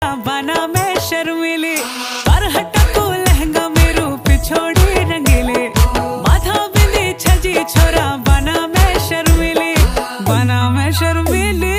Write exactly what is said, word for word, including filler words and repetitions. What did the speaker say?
बना मैं शर्मिली पर हटको लहंगा मेरो पिछोड़ी रंगीले माथा बिंदी छजी छोरा बना मैं शर्मिली बना मैं शर्मिली।